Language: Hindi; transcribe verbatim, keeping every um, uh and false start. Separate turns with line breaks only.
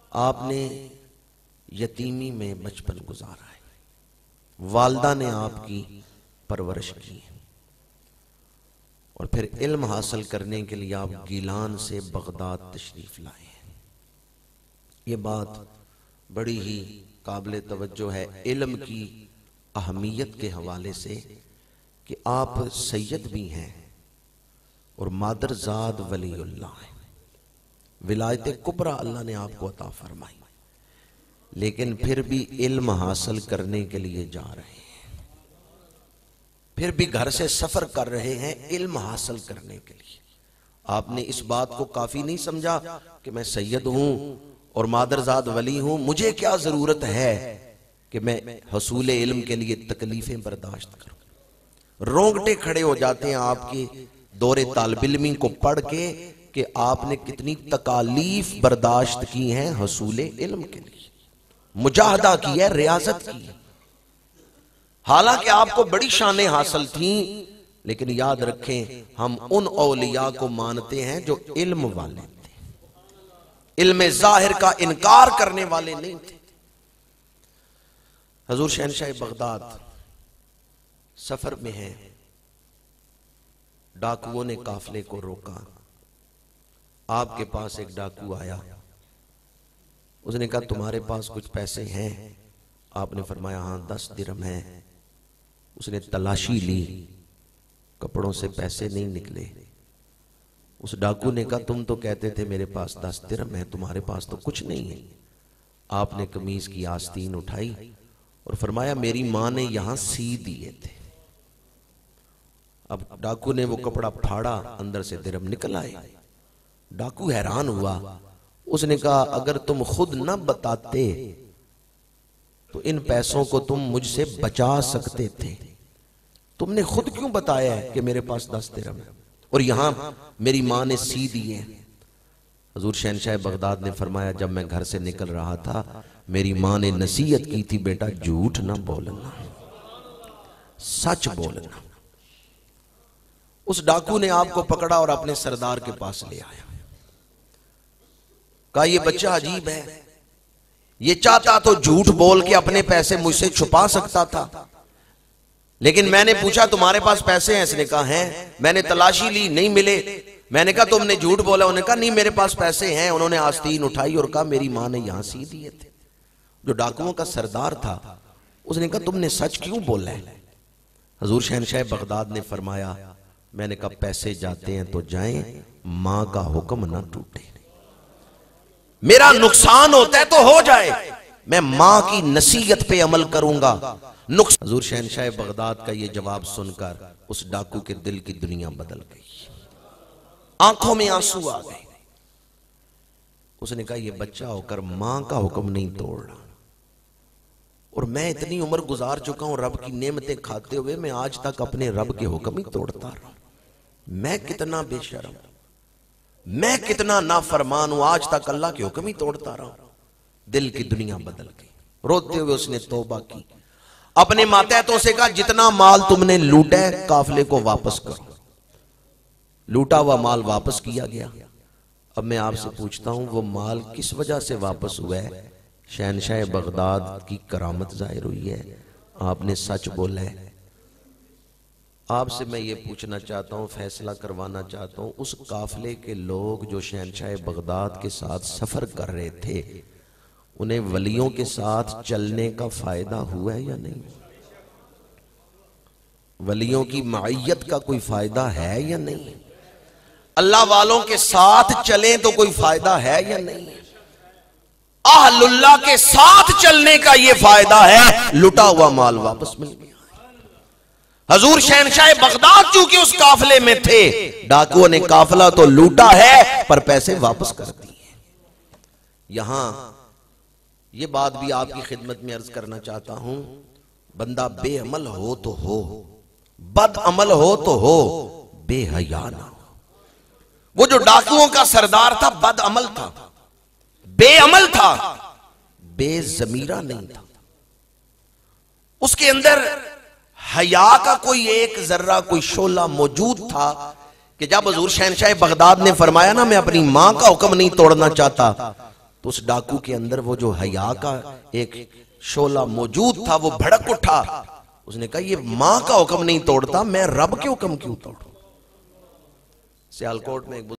आपने यतीमी में बचपन गुजारा है, वालिदा ने आपकी परवरिश की है, और फिर इल्म हासिल करने के लिए आप गिलान से बगदाद तशरीफ लाए हैं। ये बात बड़ी ही काबिल तवज्जो है इल्म की अहमियत के हवाले से कि आप सैयद भी हैं और मादरजाद वलीउल्लाह हैं। विलायत कुबरा अल्लाह ने आपको अता फरमाई, लेकिन फिर भी इल्म हासिल करने के लिए जा रहे हैं, फिर भी घर से सफर कर रहे हैं इल्म हासिल करने के लिए। आपने इस बात को काफी नहीं समझा कि मैं सैयद हूं और मादरजाद वली हूं, मुझे क्या जरूरत है कि मैं हसूल इल्म के लिए तकलीफें बर्दाश्त करूं। रोंगटे खड़े हो जाते हैं आपके दौरे तालिब इल्मी को पढ़ के कि आपने कितनी तकालीफ बर्दाश्त की हैं हसूल इल्म के लिए, मुजाहदा की है, रियाजत की है। हालांकि आपको बड़ी शानें हासिल थी, लेकिन याद रखें हम उन औलिया को मानते हैं जो इल्म वाले थे, इल्म जाहिर का इनकार करने वाले नहीं थे। हजूर शहनशाह बगदाद सफर में हैं, डाकुओं ने काफले को रोका। आपके पास एक डाकू आया, उसने कहा तुम्हारे पास कुछ पैसे हैं? आपने फरमाया हाँ दस दिरहम है। उसने तलाशी ली, कपड़ों से पैसे नहीं निकले। उस डाकू ने कहा तुम तो कहते थे मेरे पास दस दिरहम है, तुम्हारे पास तो कुछ नहीं है। आपने कमीज की आस्तीन उठाई और फरमाया मेरी मां ने यहां सी दिए थे। अब डाकू ने वो कपड़ा फाड़ा, अंदर से दिरहम निकल आए। डाकू हैरान हुआ, उसने कहा अगर तुम खुद न बताते तो इन पैसों को तुम मुझसे बचा सकते थे, तुमने खुद क्यों बताया है कि मेरे पास दस दिरहम है और यहां मेरी मां ने सी दिए हैं? हजूर शहनशाह बगदाद ने फरमाया जब मैं घर से निकल रहा था मेरी मां ने नसीहत की थी बेटा झूठ ना बोलना, सच बोलना। उस डाकू ने आपको पकड़ा और अपने सरदार के पास ले आया। कहा ये बच्चा अजीब है, ये चाहता तो झूठ बोल के अपने पैसे मुझसे छुपा सकता था, लेकिन मैंने पूछा तुम्हारे पास पैसे हैं? इसने कहा हैं। मैंने तलाशी ली, नहीं मिले। मैंने कहा तुमने झूठ बोला? उन्होंने कहा नहीं मेरे पास पैसे हैं। उन्होंने आस्तीन उठाई और कहा मेरी मां ने यहां सी दिए थे। जो डाकुओं का सरदार था उसने कहा तुमने सच क्यों बोला है? हजूर शहनशाह बगदाद ने फरमाया मैंने कहा पैसे जाते हैं तो जाएं, मां का हुक्म ना टूटे। मेरा नुकसान होता है तो हो जाए, मैं मां की नसीहत पे अमल करूंगा। नुकसान। हजूर शहनशाह बगदाद का ये जवाब सुनकर उस डाकू के दिल की दुनिया बदल गई, आंखों में आंसू आ गए। उसने कहा ये बच्चा होकर मां का हुक्म नहीं तोड़ रहा, और मैं इतनी उम्र गुजार चुका हूं रब की नेमतें खाते हुए, मैं आज तक अपने रब के हुक्म ही तोड़ता रहा। मैं कितना बेशर्म, मैं कितना नाफरमान हूं, आज तक अल्लाह के हुक्म ही तोड़ता रहा। दिल की दुनिया बदल गई। रोते हुए उसने तौबा की, अपने मातहतों से कहा जितना माल तुमने लूटा है काफले को वापस करो। लूटा हुआ माल वापस किया गया। अब मैं आपसे पूछता हूं वो माल किस वजह से वापस हुआ है? शहनशाह बगदाद की करामत जाहिर हुई है, आपने सच बोला है। आपसे मैं ये पूछना चाहता हूं, फैसला करवाना चाहता हूं, उस काफले के लोग जो शहनशाह बगदाद के साथ सफर कर रहे थे उन्हें वलियों के साथ चलने का फायदा हुआ है या नहीं? वलियों की मायत का कोई फायदा है या नहीं? अल्लाह वालों के साथ चलें तो कोई फायदा है या नहीं? अहलुल्लाह के साथ चलने का यह फायदा है, लुटा हुआ माल वापस मिल गया। हजूर शहनशाह बगदाद चूंकि उस काफले में थे, डाकुओं ने काफला तो लूटा है पर पैसे वापस कर दिए। यहां यह बात भी आपकी खिदमत में अर्ज करना चाहता हूं, बंदा बेअमल हो तो हो, बद अमल हो तो हो, बेहया ना हो। वो जो डाकुओं का सरदार था बद अमल था, बेअमल था, बेजमीरा नहीं था। उसके अंदर हया का कोई एक जर्रा, कोई शोला मौजूद था कि जब हुजूर शहनशाह बगदाद ने फरमाया ना मैं अपनी मां का हुक्म नहीं तोड़ना चाहता, तो उस डाकू के अंदर वो जो हया का एक शोला मौजूद था वो भड़क उठा। उसने कहा ये मां का हुक्म नहीं तोड़ता, मैं रब के हुक्म क्यों तोड़ूं। सियालकोट में एक